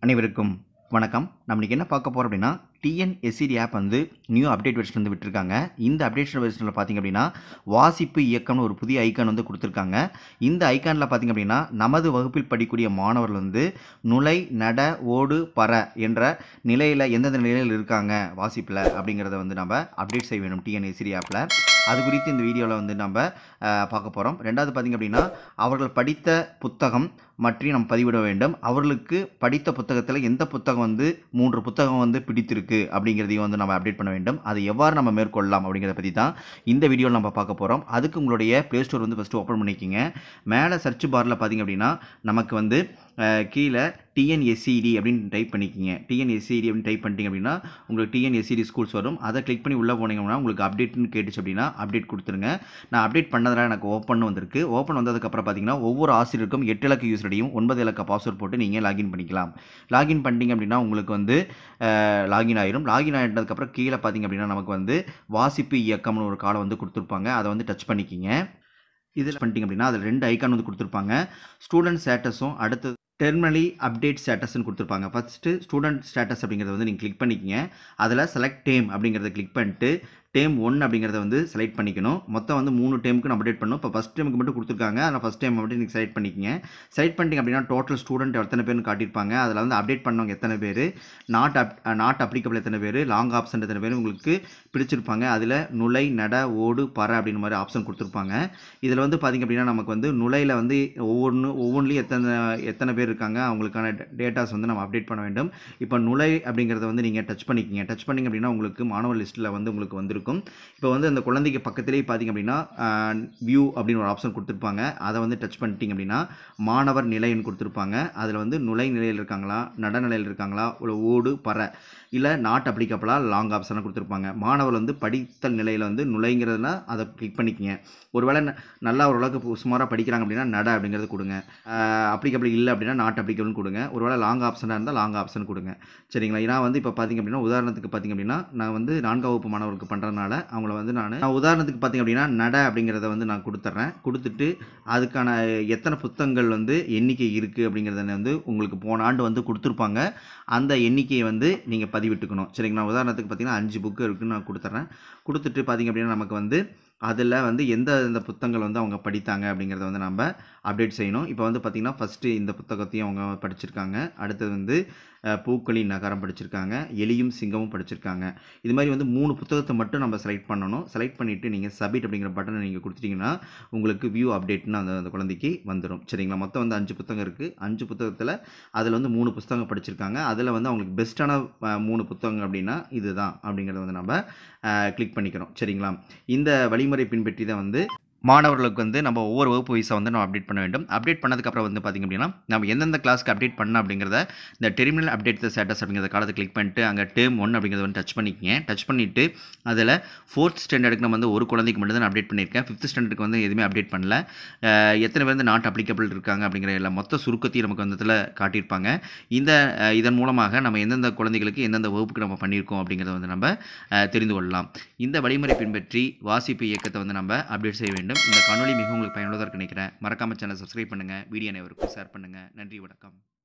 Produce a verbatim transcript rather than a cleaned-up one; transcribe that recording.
அனைவருக்கும் வணக்கம். நம்ம இன்னைக்கு என்ன பார்க்க போறோம் அப்படின்னா, டிஎன்எஸ்சிடி ஆப் வந்து நியூ அப்டேட் வெர்ஷன் வந்து விட்டுருக்காங்க. இந்த அப்டேஷன் வெர்ஷனில் பார்த்தீங்க அப்படின்னா, வாசிப்பு இயக்கம்னு ஒரு புதிய ஐக்கான் வந்து கொடுத்துருக்காங்க. இந்த ஐக்கானில் பார்த்தீங்க அப்படின்னா, நமது வகுப்பில் படிக்கக்கூடிய மாணவர்கள் வந்து நுழை, நட, ஓடு, பற என்ற நிலையில் எந்தெந்த நிலையில் இருக்காங்க வாசிப்பில் அப்படிங்கிறத வந்து நம்ம அப்டேட் செய்ய வேணும் டிஎன்எஸ்சிடி ஆப்பில். அது குறித்து இந்த வீடியோவில் வந்து நம்ம பார்க்க போகிறோம். ரெண்டாவது பார்த்திங்க அப்படின்னா, அவர்கள் படித்த புத்தகம் மற்றும் நம்ம பதிவிட வேண்டும். அவர்களுக்கு படித்த புத்தகத்தில் எந்த புத்தகம் வந்து மூன்று புத்தகம் வந்து பிடித்திருக்கு அப்படிங்கிறதையும் வந்து நம்ம அப்டேட் பண்ண வேண்டும். அதை எவ்வாறு நம்ம மேற்கொள்ளலாம் அப்படிங்கிறத பற்றி தான் இந்த வீடியோவில் நம்ம பார்க்க போகிறோம். அதுக்கு உங்களுடைய ப்ளே ஸ்டோர் வந்து ஃபஸ்ட்டு ஓப்பன் பண்ணிக்கிங்க. மேலே சர்ச் பாரில் பார்த்திங்க அப்படின்னா நமக்கு வந்து கீழே டிஎன்எஸ்சிடி அப்படின்னு டைப் பண்ணிக்கிங்க. டிஎன்எஸ்சிடி அப்படின்னு டைப் பண்ணிட்டீங்க அப்படின்னா உங்களுக்கு டிஎன்எஸ்சிடி ஸ்கூல்ஸ் வரும். அதை கிளிக் பண்ணி உள்ளே போனீங்கன்னா உங்களுக்கு அப்டேட்னு கேட்டுச்சு அப்படின்னா அப்டேட் கொடுத்துருங்க. நான் அப்டேட் பண்ணதுனால எனக்கு ஓப்பன் வந்திருக்கு. ஓப்பன் வந்ததுக்கப்புறம் பார்த்தீங்கன்னா ஒவ்வொரு ஆசிரியருக்கும் எட்டு இலக்க யூசர் ஐடியும் ஒன்பது இலக்க பாஸ்வேர்ட் போட்டு நீங்கள் லாகின் பண்ணிக்கலாம். லாகின் பண்ணிட்டீங்க அப்படின்னா உங்களுக்கு வந்து லாகின் ஆயிரும். லாகின் ஆகிட்டதுக்கப்புறம் கீழே பார்த்தீங்க அப்படின்னா நமக்கு வந்து வாசிப்பு இயக்கம்னு ஒரு காலம் வந்து கொடுத்துருப்பாங்க. அதை வந்து டச் பண்ணிக்கிங்க. இதில் பண்ணிட்டீங்க அப்படின்னா அதில் ரெண்டு ஐக்கான் வந்து கொடுத்துருப்பாங்க. ஸ்டூடெண்ட் ஸ்டேட்டஸும் அடுத்து டெர்மினலி அப்டேட் ஸ்டேட்டஸ்ன்னு கொடுத்துருப்பாங்க. ஃபஸ்ட்டு ஸ்டூடெண்ட் ஸ்டேட்டஸ் அப்படிங்கிறத வந்து நீங்கள் கிளிக் பண்ணிக்கிங்க. அதில் செலக்ட் டேம் அப்படிங்கிறத கிளிக் பண்ணிட்டு டேம் ஒன் அப்படிங்கிறத வந்து செலக்ட் பண்ணிக்கணும். மொத்தம் வந்து மூணு டேமுக்கு நம்ம அப்டேட் பண்ணணும். இப்போ ஃபஸ்ட் டேமுக்கு மட்டும் கொடுத்துருக்காங்க. அதில் ஃபஸ்ட் டைம் மட்டும் நீங்கள் செலக்ட் பண்ணிக்கிங்க. செலக்ட் பண்ணிட்டீங்க அப்படின்னா டோட்டல் ஸ்டூடெண்ட் எத்தனை பேர்னு காட்டியிருப்பாங்க. அதில் வந்து அப்டேட் பண்ணவங்க எத்தனை பேர், நாட் அப் நாட் அப்ளிகபிள் எத்தனை பேர், லாங் ஆப்ஷன் எத்தனை பேர் உங்களுக்கு பிடிச்சிருப்பாங்க. அதில் நுழை, நட, ஓடு, பற அப்படின்ற மாதிரி ஆப்ஷன் கொடுத்துருப்பாங்க. இதில் வந்து பார்த்திங்க அப்படின்னா நமக்கு வந்து நுழையில் வந்து ஒவ்வொன்று ஒவ்வொன்றிலையும் எத்தனை எத்தனை பேர் இருக்காங்க அவங்களுக்கான டேட்டாஸ் வந்து நம்ம அப்டேட் பண்ண வேண்டும். இப்போ நுழை அப்படிங்கிறத வந்து நீங்கள் டச் பண்ணிக்கிங்க. டச் பண்ணிங்க அப்படின்னா உங்களுக்கு மாணவர் லிஸ்ட்டில் வந்து உங்களுக்கு வந்திருக்கும். இப்போ வந்து அந்த குழந்தைக்கு பக்கத்திலேயே பார்த்திங்க அப்படின்னா வியூ அப்படின்னு ஒரு ஆப்ஷன் கொடுத்துருப்பாங்க. அதை வந்து டச் பண்ணிட்டீங்க அப்படின்னா மாணவர் நிலைன்னு கொடுத்துருப்பாங்க. அதில் வந்து நுழை நிலையில் இருக்காங்களா, நடுநிலையில் இருக்காங்களா, இல்லை ஓடு, பற, இல்லை நாட் அப்ளிகபிளா, லாங் ஆப்ஷனாக கொடுத்துருப்பாங்க. மாணவர் வந்து படித்தல் நிலையில் வந்து நுழைங்கிறதுனா அதை கிளிக் பண்ணிக்கிங்க. ஒருவேளை நல்லா ஓரளவுக்கு சுமாராக படிக்கிறாங்க அப்படின்னா நட அப்படிங்கிறது கொடுங்க. அப்ளிகபிள் இல்லை அப்படின்னா நாட் அப்ளிகபிள்னு கொடுங்க. ஒருவேளை லாங் ஆப்ஷனாக இருந்தால் லாங் ஆப்ஷன் கொடுங்க. சரிங்களா? நான் வந்து இப்போ பார்த்திங்க அப்படின்னா உதாரணத்துக்கு பார்த்திங்க அப்படின்னா நான் வந்து நான்காம் வகுப்பு மாணவருக்கு பண்ணுறதுனால அவங்கள வந்து நான் நான் உதாரணத்துக்கு பார்த்திங்க அப்படின்னா நட அப்படிங்கிறத வந்து நான் கொடுத்துட்றேன். கொடுத்துட்டு அதுக்கான எத்தனை புத்தகங்கள் வந்து எண்ணிக்கை இருக்குது அப்படிங்கிறத வந்து உங்களுக்கு போன ஆண்டு வந்து கொடுத்துருப்பாங்க. அந்த எண்ணிக்கையை வந்து நீங்கள் பதிவிட்டுக்கணும். சரிங்களா? உதாரணத்துக்கு பார்த்திங்கன்னா அஞ்சு புக்கு இருக்குதுன்னு நான் கொடுத்துட்றேன். கொடுத்துட்டு பார்த்திங்க அப்படின்னா நமக்கு வந்து அதில் வந்து எந்த இந்த புத்தகங்கள் வந்து அவங்க படித்தாங்க அப்படிங்கிறத வந்து நம்ம அப்டேட் செய்யணும். இப்போ வந்து பார்த்திங்கன்னா ஃபஸ்ட்டு இந்த புத்தகத்தையும் அவங்க படிச்சிருக்காங்க. அடுத்தது வந்து பூக்களின் நகரம் படிச்சிருக்காங்க. எலியும் சிங்கமும் படிச்சிருக்காங்க. இது மாதிரி வந்து மூணு புத்தகத்தை மட்டும் நம்ம செலக்ட் பண்ணணும். செலக்ட் பண்ணிவிட்டு நீங்கள் சப்மிட் அப்படிங்கிற பட்டனை நீங்கள் கொடுத்துட்டிங்கன்னா உங்களுக்கு வியூ அப்டேட்னு அந்த அந்த குழந்தைக்கு வந்துடும். சரிங்களா? மொத்தம் வந்து அஞ்சு புத்தகம் இருக்குது. அஞ்சு புத்தகத்தில் அதில் வந்து மூணு புத்தகம் படிச்சிருக்காங்க. அதில் வந்து அவங்களுக்கு பெஸ்ட்டான மூணு புத்தகங்கள் அப்படின்னா இதுதான் அப்படிங்கிறத வந்து நம்ம கிளிக் பண்ணிக்கிறோம். சரிங்களா? இந்த வழிமுறை பின்பற்றி தான் வந்து மாணவர்களுக்கு வந்து நம்ம ஒவ்வொரு வகுப்பு வயசாக வந்து நம்ம அப்டேட் பண்ண வேண்டும். அப்டேட் பண்ணதுக்கப்புறம் வந்து பார்த்திங்க அப்படின்னா நம்ம எந்தெந்த கிளாஸ்க்கு அப்டேட் பண்ண அப்படிங்கிறத இந்த டெர்மினல் அப்டேட் ஸ்டேட்டஸ் அப்படிங்கிற காலத்தை கிளிக் பண்ணிட்டு அங்கே டேர்ம் ஒன் அப்படிங்கிறத வந்து டச் பண்ணிக்கிங்க. டச் பண்ணிவிட்டு அதில் ஃபோர்த் ஸ்டாண்டர்டுக்கு நம்ம வந்து ஒரு குழந்தைக்கு மட்டும் தான் அப்டேட் பண்ணியிருக்கேன். ஃபிஃப்த் ஸ்டாண்டர்டுக்கு வந்து எதுவுமே அப்டேட் பண்ணல. எத்தனை பேர் வந்து நாட் அப்ளிகபிள் இருக்காங்க அப்படிங்கிற எல்லா மொத்த சுருக்கத்தையும் நமக்கு வந்து இதில் காட்டியிருப்பாங்க. இந்த இதன் மூலமாக நம்ம எந்தெந்த குழந்தைகளுக்கு எந்தெந்த வகுப்புக்கு நம்ம பண்ணியிருக்கோம் அப்படிங்கிறத வந்து நம்ம தெரிந்து கொள்ளலாம். இந்த வழிமுறை பின்பற்றி வாசிப்பு இயக்கத்தை வந்து நம்ம அப்டேட் செய்ய வேண்டும். இந்த காணொளி மிகவும் உங்களுக்கு பயனுள்ளதாக நினைக்கிறேன். மறக்காம சேனல் சப்ஸ்கிரைப் பண்ணுங்கள். வீடியோ அனைவருக்கும் ஷேர் பண்ணுங்கள். நன்றி, வணக்கம்.